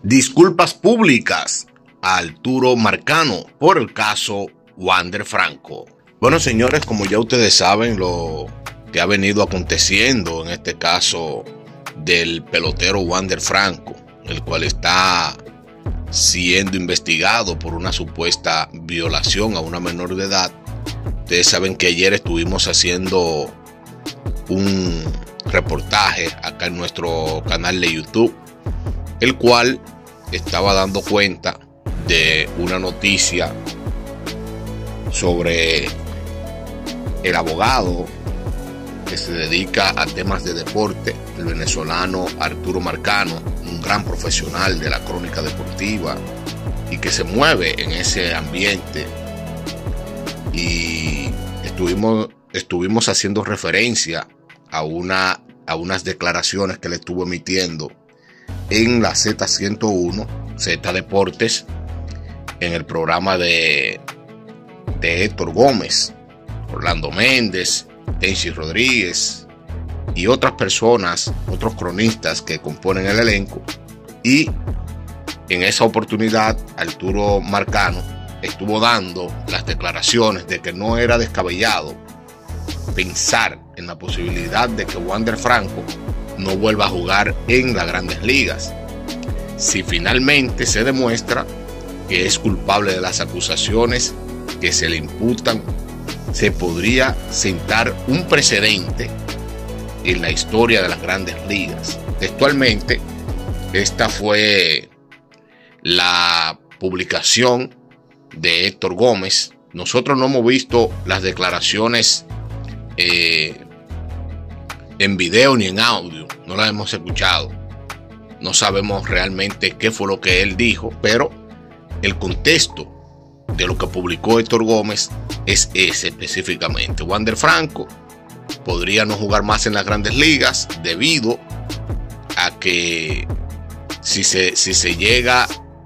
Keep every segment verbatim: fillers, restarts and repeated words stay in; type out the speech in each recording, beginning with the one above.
Disculpas públicas a Arturo Marcano por el caso Wander Franco. Bueno, señores, como ya ustedes saben lo que ha venido aconteciendo en este caso del pelotero Wander Franco, el cual está siendo investigado por una supuesta violación a una menor de edad. Ustedes saben que ayer estuvimos haciendo un reportaje acá en nuestro canal de YouTube, el cual estaba dando cuenta de una noticia sobre el abogado que se dedica a temas de deporte, el venezolano Arturo Marcano, un gran profesional de la crónica deportiva y que se mueve en ese ambiente. Y estuvimos, estuvimos haciendo referencia a, una, a unas declaraciones que le estuvo emitiendo en la Z ciento uno, Z Deportes, en el programa de, de Héctor Gómez, Orlando Méndez, Tenchi Rodríguez y otras personas, otros cronistas que componen el elenco. Y en esa oportunidad Arturo Marcano estuvo dando las declaraciones de que no era descabellado pensar en la posibilidad de que Wander Franco no vuelva a jugar en las Grandes Ligas si finalmente se demuestra que es culpable de las acusaciones que se le imputan. Se podría sentar un precedente en la historia de las Grandes Ligas. Textualmente, esta fue la publicación de Héctor Gómez. Nosotros no hemos visto las declaraciones eh, en video ni en audio, no las hemos escuchado. No sabemos realmente qué fue lo que él dijo, pero el contexto de lo que publicó Héctor Gómez es ese específicamente. Wander Franco podría no jugar más en las Grandes Ligas debido a que si se, si se llega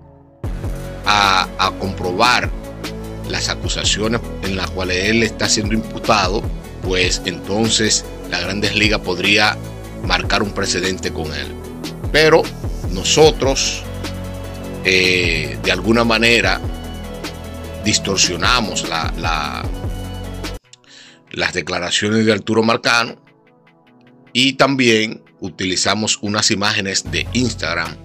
a, a comprobar las acusaciones en las cuales él está siendo imputado, pues entonces las Grandes Ligas podría marcar un precedente con él. Pero nosotros eh, de alguna manera distorsionamos la, la, las declaraciones de Arturo Marcano y también utilizamos unas imágenes de Instagram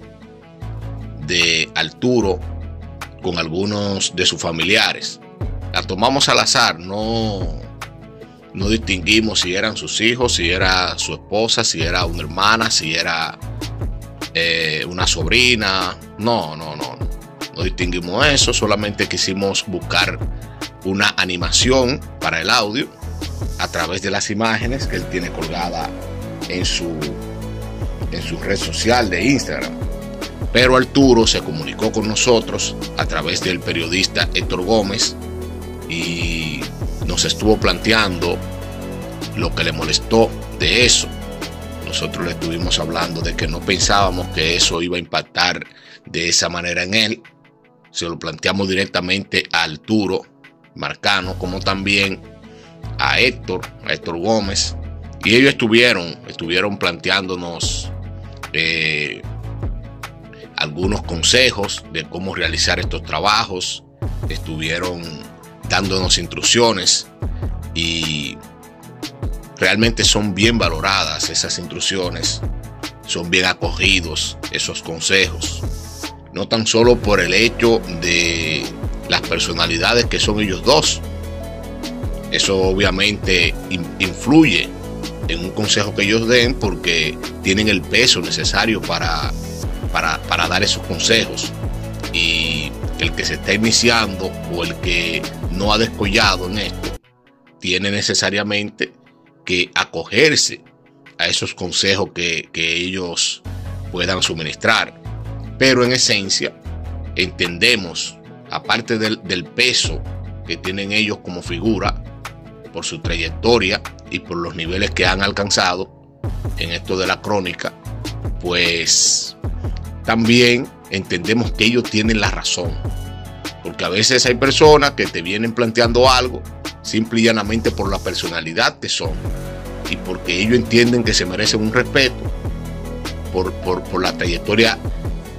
de Arturo con algunos de sus familiares. La tomamos al azar, no, no distinguimos si eran sus hijos, si era su esposa, si era una hermana, si era eh, una sobrina. No, no, no, no. No distinguimos eso, solamente quisimos buscar una animación para el audio a través de las imágenes que él tiene colgada en su, en su red social de Instagram. Pero Arturo se comunicó con nosotros a través del periodista Héctor Gómez y nos estuvo planteando lo que le molestó de eso. Nosotros le estuvimos hablando de que no pensábamos que eso iba a impactar de esa manera en él. Se lo planteamos directamente a Arturo Marcano, como también a Héctor, a Héctor Gómez. Y ellos estuvieron, estuvieron planteándonos eh, algunos consejos de cómo realizar estos trabajos. Estuvieron dándonos instrucciones y realmente son bien valoradas esas instrucciones. Son bien acogidos esos consejos. No tan solo por el hecho de las personalidades que son ellos dos. Eso obviamente influye en un consejo que ellos den porque tienen el peso necesario para, para, para dar esos consejos. Y el que se está iniciando o el que no ha descollado en esto tiene necesariamente que acogerse a esos consejos que, que ellos puedan suministrar. Pero en esencia entendemos, aparte del, del peso que tienen ellos como figura, por su trayectoria y por los niveles que han alcanzado en esto de la crónica, pues también entendemos que ellos tienen la razón. Porque a veces hay personas que te vienen planteando algo simple y llanamente por la personalidad que son y porque ellos entienden que se merecen un respeto por, por, por la trayectoria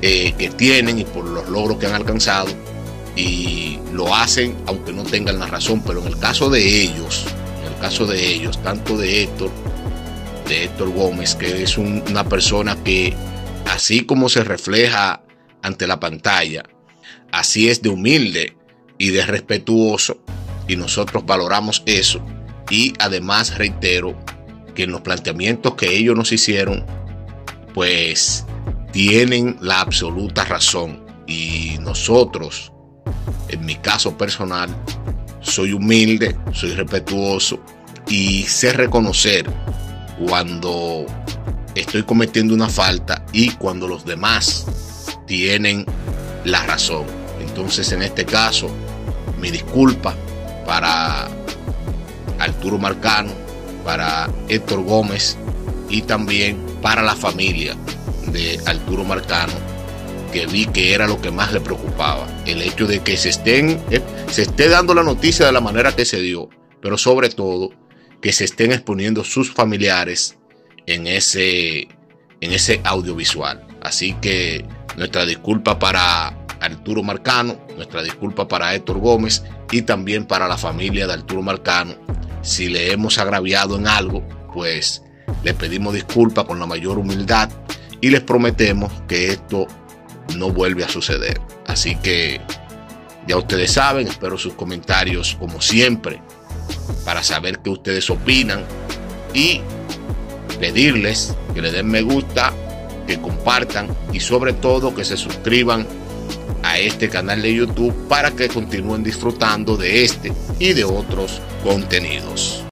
eh, que tienen y por los logros que han alcanzado, y lo hacen aunque no tengan la razón. Pero en el caso de ellos, en el caso de ellos, tanto de Héctor, de Héctor Gómez, que es un, una persona que así como se refleja ante la pantalla, así es de humilde y de respetuoso, y nosotros valoramos eso. Y además reitero que en los planteamientos que ellos nos hicieron, pues tienen la absoluta razón. Y nosotros, en mi caso personal, soy humilde, soy respetuoso y sé reconocer cuando estoy cometiendo una falta y cuando los demás tienen la razón. Entonces, en este caso, mi disculpa para Arturo Marcano, para Héctor Gómez y también para la familia de Arturo Marcano, que vi que era lo que más le preocupaba, el hecho de que se estén se esté dando la noticia de la manera que se dio, pero sobre todo que se estén exponiendo sus familiares en ese en ese audiovisual. Así que nuestra disculpa para Arturo Marcano, nuestra disculpa para Héctor Gómez y también para la familia de Arturo Marcano. Si le hemos agraviado en algo, pues le pedimos disculpas con la mayor humildad y les prometemos que esto no vuelve a suceder. Así que ya ustedes saben, espero sus comentarios como siempre para saber qué ustedes opinan y pedirles que le den me gusta, que compartan y sobre todo que se suscriban a este canal de YouTube para que continúen disfrutando de este y de otros contenidos.